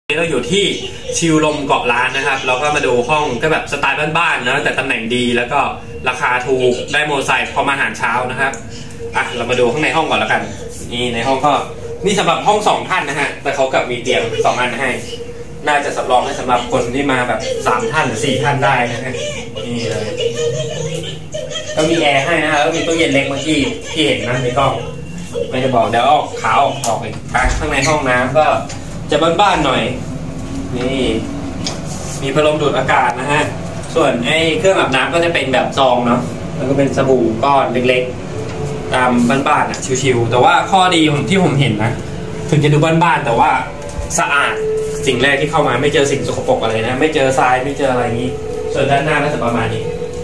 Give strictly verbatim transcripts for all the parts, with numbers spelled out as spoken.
เราอยู่ที่ชิลลมเกาะล้านนะครับเราก็มาดูห้องก็แบบสไตล์บ้านๆนะแต่ตำแหน่งดีแล้วก็ราคาถูกได้โมไซค์พอมาอาหารเช้านะครับอ่ะเรามาดูข้างในห้องก่อนแล้วกันนี่ในห้องก็นี่สำหรับห้องสองท่านนะฮะแต่เขากับมีเตียงสองอันให้น่าจะสำรองให้สำหรับคนที่มาแบบสามท่านหรือสี่ท่านได้นะฮะนี่เลยก็มีแอร์ให้นะฮะแล้วมีตู้เย็นเล็กเมื่อกี้ที่เห็นนะในกล้องไม่จะบอกเดี๋ยวออกขาวออกไปข้างในห้องน้ำก็จะบ้านๆหน่อยนี่มีพัดลมดูดอากาศนะฮะส่วนไอ้เครื่องอาบน้ำก็จะเป็นแบบซองเนาะแล้วก็เป็นสบู่ก้อนเล็กๆตามบ้านๆอ่ะชิวๆแต่ว่าข้อดีที่ผมเห็นนะถึงจะดูบ้านๆแต่ว่าสะอาดสิ่งแรกที่เข้ามาไม่เจอสิ่งสกปรกอะไรนะไม่เจอทรายไม่เจออะไรนี้ส่วนด้านหน้าก็จะประมาณนี้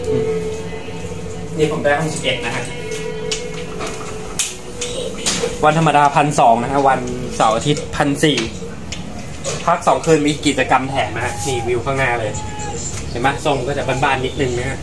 นี่ผมได้ห้องสิบเอ็ดนะฮะวันธรรมดาพันสองนะฮะวันเสาร์อาทิตย์พันสี่พักสองคืนมีกิจกรรมแถมนะฮะนี่วิวข้างหน้าเลยเห็นไหมทรงก็จะบ้านๆนิดนึงนะฮะ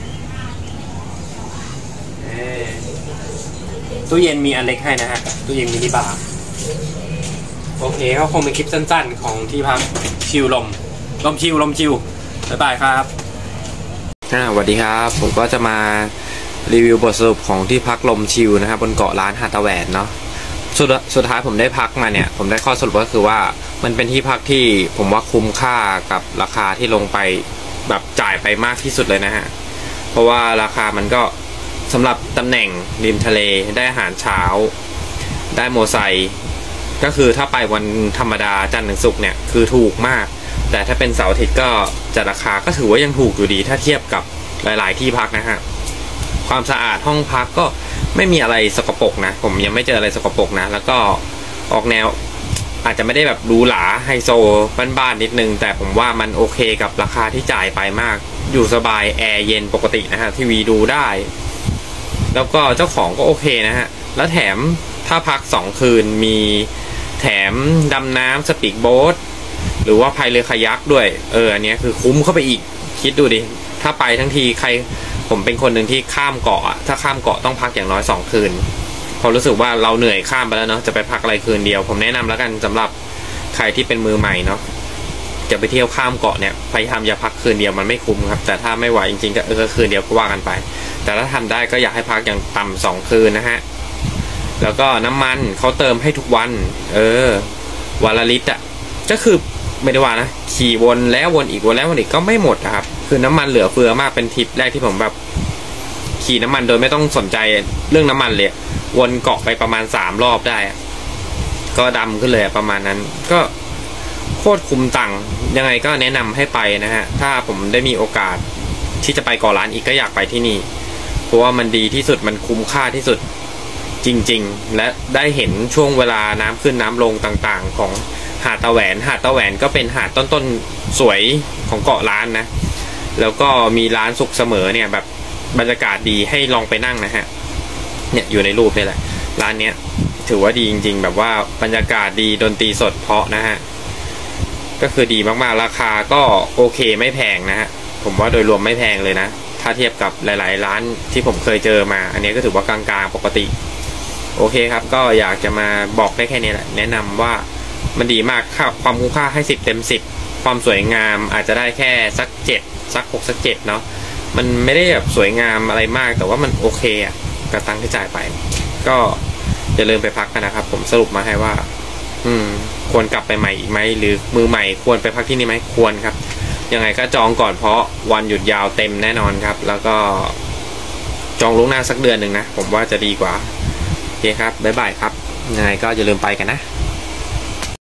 ตู้เย็นมีอันเล็กให้นะฮะตู้เย็นมินิบาร์โอเคก็คงเป็นคลิปสั้นๆของที่พักชิลลมลมชิลลมชิลบ๊ายบายครับอ่าสวัสดีครับผมก็จะมารีวิวบทสรุปของที่พักลมชิลนะครับบนเกาะล้านหาดตะแหวนเนาะสุดสุดท้ายผมได้พักมาเนี่ยผมได้ข้อสรุปก็คือว่ามันเป็นที่พักที่ผมว่าคุ้มค่ากับราคาที่ลงไปแบบจ่ายไปมากที่สุดเลยนะฮะเพราะว่าราคามันก็สำหรับตำแหน่งริมทะเลได้อาหารเช้าได้โมไซค์ก็คือถ้าไปวันธรรมดาจันทร์ถึงศุกร์เนี่ยคือถูกมากแต่ถ้าเป็นเสาร์อาทิตย์ก็จะราคาก็ถือว่ายังถูกอยู่ดีถ้าเทียบกับหลายๆที่พักนะฮะความสะอาดห้องพักก็ไม่มีอะไรสกปรกนะผมยังไม่เจออะไรสกปรกนะแล้วก็ออกแนวอาจจะไม่ได้แบบหรูหราไฮโซบ้านๆนิดนึงแต่ผมว่ามันโอเคกับราคาที่จ่ายไปมากอยู่สบายแอร์เย็นปกตินะฮะทีวีดูได้แล้วก็เจ้าของก็โอเคนะฮะแล้วแถมถ้าพักสองคืนมีแถมดำน้ำสปีดโบ๊ทหรือว่าพายเรือคายักด้วยเอออันนี้คือคุ้มเข้าไปอีกคิดดูดิถ้าไปทั้งทีใครผมเป็นคนหนึ่งที่ข้ามเกาะถ้าข้ามเกาะต้องพักอย่างน้อยสองคืนพอรู้สึกว่าเราเหนื่อยข้ามไปแล้วเนาะจะไปพักอะไรคืนเดียวผมแนะนำแล้วกันสำหรับใครที่เป็นมือใหม่เนาะจะไปเที่ยวข้ามเกาะเนี่ยพยายามอย่าพักคืนเดียวมันไม่คุ้มครับแต่ถ้าไม่ไหวจริงๆก็เออคืนเดียวก็ว่ากันไปแต่ถ้าทำได้ก็อยากให้พักอย่างต่ำสองคืนนะฮะแล้วก็น้ำมันเขาเติมให้ทุกวันเออวันละลิตรอ่ะก็คือไม่ได้ว่านะขี่วนแล้ววนอีกวนแล้ววนอีกก็ไม่หมดนะครับคือน้ำมันเหลือเฟือมากเป็นทริปแรกที่ผมแบบขี่น้ำมันโดยไม่ต้องสนใจเรื่องน้ำมันเลยวนเกาะไปประมาณสามรอบได้ก็ดำขึ้นเลยประมาณนั้นก็โคตรคุ้มตังค์ยังไงก็แนะนำให้ไปนะฮะถ้าผมได้มีโอกาสที่จะไปเกาะล้านอีกก็อยากไปที่นี่เพราะว่ามันดีที่สุดมันคุ้มค่าที่สุดจริงๆและได้เห็นช่วงเวลาน้ำขึ้นน้ำลงต่างๆของหาดตะแหวนหาดตะแหวนก็เป็นหาดต้นๆสวยของเกาะล้านนะแล้วก็มีร้านสุขเสมอเนี่ยแบบบรรยากาศดีให้ลองไปนั่งนะฮะเนี่ยอยู่ในรูปนี่แหละร้านเนี้ยถือว่าดีจริงๆแบบว่าบรรยากาศดีดนตรีสดเพราะนะฮะก็คือดีมากๆราคาก็โอเคไม่แพงนะฮะผมว่าโดยรวมไม่แพงเลยนะถ้าเทียบกับหลายๆร้านที่ผมเคยเจอมาอันนี้ก็ถือว่ากลางๆปกติโอเคครับก็อยากจะมาบอกได้แค่นี้แหละแนะนำว่ามันดีมากค่าความคุ้มค่าให้สิบเต็มสิบความสวยงามอาจจะได้แค่สักเจ็ดสักหกสักเจ็ดเนาะมันไม่ได้แบบสวยงามอะไรมากแต่ว่ามันโอเคอะกับตังค์ที่จ่ายไปก็อย่าลืมไปพักกันนะครับผมสรุปมาให้ว่าอืมควรกลับไปใหม่อีกไหมหรือมือใหม่ควรไปพักที่นี่ไหมควรครับยังไงก็จองก่อนเพราะวันหยุดยาวเต็มแน่นอนครับแล้วก็จองล่วงหน้าสักเดือนหนึ่งนะผมว่าจะดีกว่าโอเคครับบ๊ายบายครับยังไงก็อย่าลืมไปกันนะ